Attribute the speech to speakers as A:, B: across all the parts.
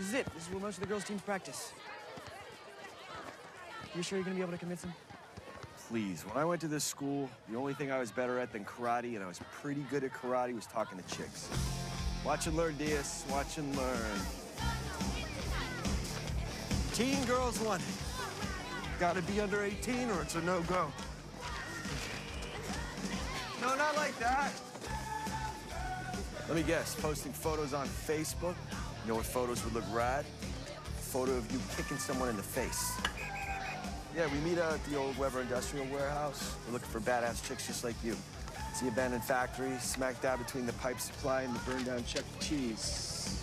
A: is it. This is where most of the girls' teams practice. You sure you're gonna be able to convince him?
B: Please, when I went to this school, the only thing I was better at than karate, and I was pretty good at karate, was talking to chicks. Watch and learn, Diaz. Watch and learn. Teen girls want it. Gotta be under 18 or it's a no-go. No, not like that. Let me guess, posting photos on Facebook? You know what photos would look rad? A photo of you kicking someone in the face. Yeah, we meet out at the old Weber Industrial Warehouse. We're looking for badass chicks just like you. It's the abandoned factory, smack dab between the pipe supply and the burned down Chuck E. Cheese.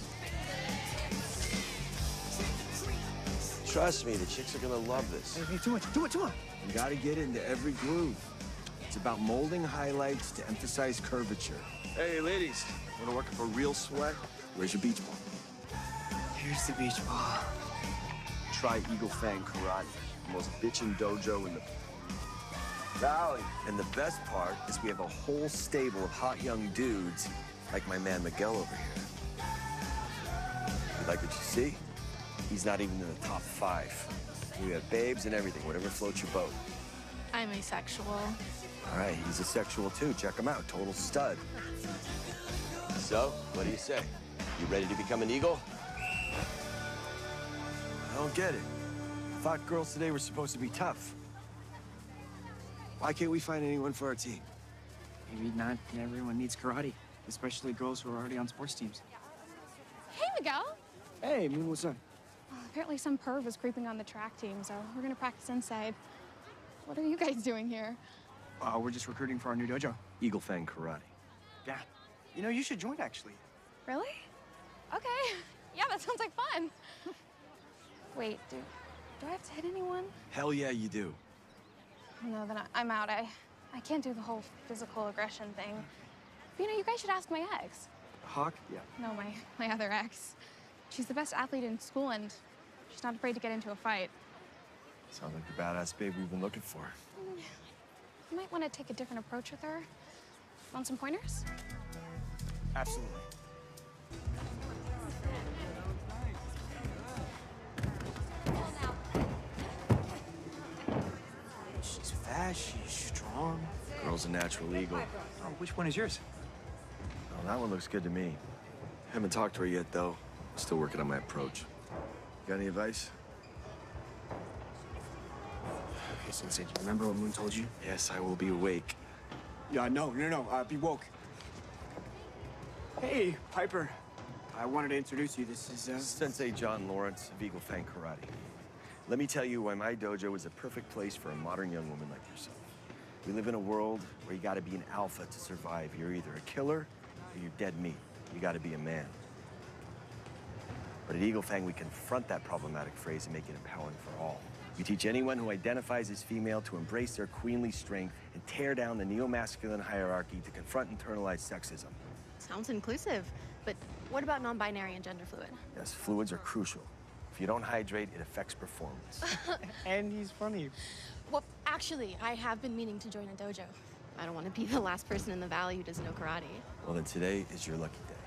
B: Trust me, the chicks are gonna love this.
A: Hey, too much. You
B: gotta get into every groove. It's about molding highlights to emphasize curvature. Hey, ladies, wanna work up a real sweat? Where's your beach ball?
A: Here's the beach ball.
B: Try Eagle Fang Karate, the most bitchin' dojo in the Valley. And the best part is we have a whole stable of hot young dudes like my man Miguel over here. You like what you see? He's not even in the top 5. We have babes and everything, whatever floats your boat.
C: I'm asexual.
B: All right, he's asexual too. Check him out, total stud. So, what do you say? You ready to become an eagle? I don't get it. I thought girls today were supposed to be tough. Why can't we find anyone for our team?
A: Maybe not everyone needs karate, especially girls who are already on sports teams.
D: Hey, Miguel.
A: Hey, Moon, what's up?
D: Apparently some perv was creeping on the track team, so we're gonna practice inside. What are you guys doing here?
A: We're just recruiting for our new dojo.
B: Eagle Fang Karate.
A: Yeah. You know, you should join, actually.
D: Really? Okay. Yeah, that sounds like fun. Wait, do I have to hit anyone?
B: Hell yeah, you do.
D: Oh, no, then I'm out. I can't do the whole physical aggression thing. But, you know, you guys should ask my ex.
A: Hawk? Yeah.
D: No, my other ex. She's the best athlete in school, and she's not afraid to get into a fight.
B: Sounds like the badass babe we've been looking for.
D: You might want to take a different approach with her. Want some pointers?
A: Absolutely. She's fast, she's strong.
B: Girl's a natural eagle.
A: Oh, which one is yours?
B: Oh, that one looks good to me. Haven't talked to her yet, though. Still working on my approach. Got any advice?
A: Okay, Sensei, do you remember what Moon told you?
B: Yes, I will be awake.
A: Yeah, no, be woke. Hey, Piper. I wanted to introduce you. This is,
B: Sensei John Lawrence of Eagle Fang Karate. Let me tell you why my dojo is a perfect place for a modern young woman like yourself. We live in a world where you gotta be an alpha to survive. You're either a killer or you're dead meat. You gotta be a man. But at Eagle Fang, we confront that problematic phrase and make it empowering for all. We teach anyone who identifies as female to embrace their queenly strength and tear down the neo-masculine hierarchy to confront internalized sexism.
C: Sounds inclusive, but what about non-binary and gender fluid?
B: Yes, fluids are crucial. If you don't hydrate, it affects performance.
A: And he's funny.
C: Well, actually, I have been meaning to join a dojo. I don't want to be the last person in the valley who doesn't know karate.
B: Well, then today is your lucky day.